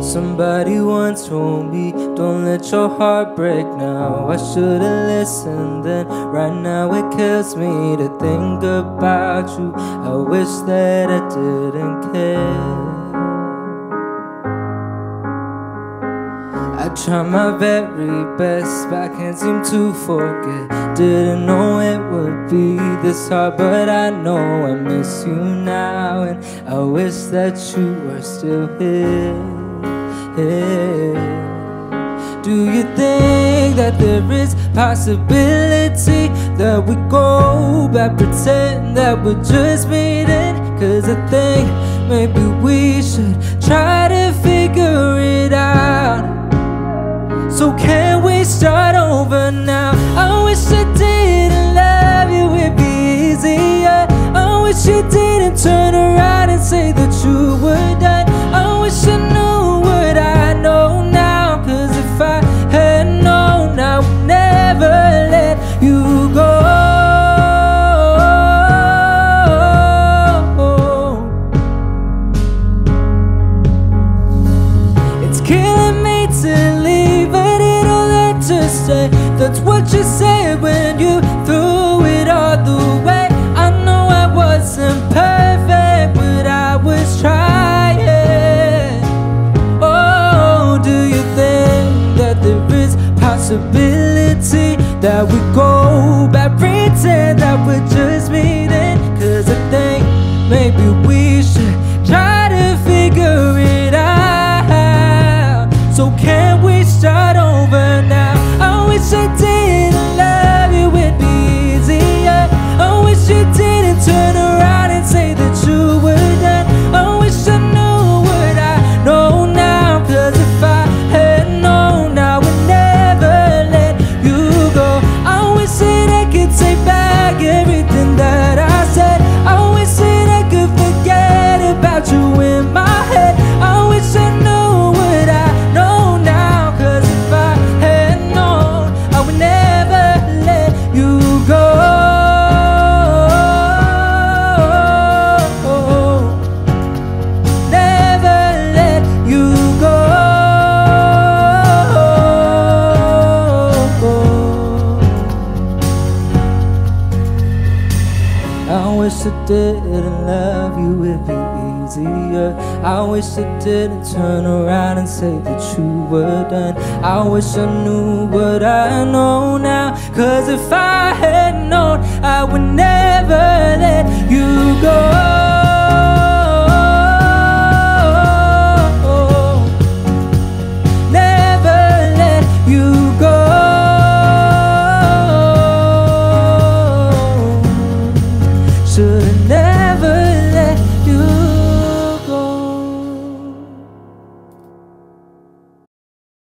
Somebody once told me, don't let your heart break now. I should've listened then. Right now it kills me to think about you. I wish that I didn't care. I try my very best, but I can't seem to forget. Didn't know it would be this hard, but I know I miss you now. And I wish that you were still here. Do you think that there is possibility that we go back, pretend that we're just meeting? Cause I think maybe we should try to figure it out. So can we start over now? I wish I didn't love you, it'd be easier. I wish you didn't turn around and say that you were done. I wish I knew what I know now. Cause if I had known, I would never let you go. It's killing me to leave, but it'll hurt to stay. That's what you said when you threw it all the way. I know I wasn't perfect, but I was trying. Oh, do you think that there is possibility that we go back, pretend that we're just meeting? Cause I think maybe we should try to figure it out. So can we start over now? I wish I didn't love you, it'd be easier. I wish you didn't turn around and say that you were done. I wish I knew what I know now. Cause if I had known, I would never let you go. I wish that I could take back everything that I said. I wish that I could forget about you in my head. I wish I knew what I know now. Cause if I had known, I would never let you go. Never let you go. I wish I didn't love you, it'd be easier. I wish I didn't turn around and say that you were done. I wish I knew what I know now. Cause if I had known, I would never let you go.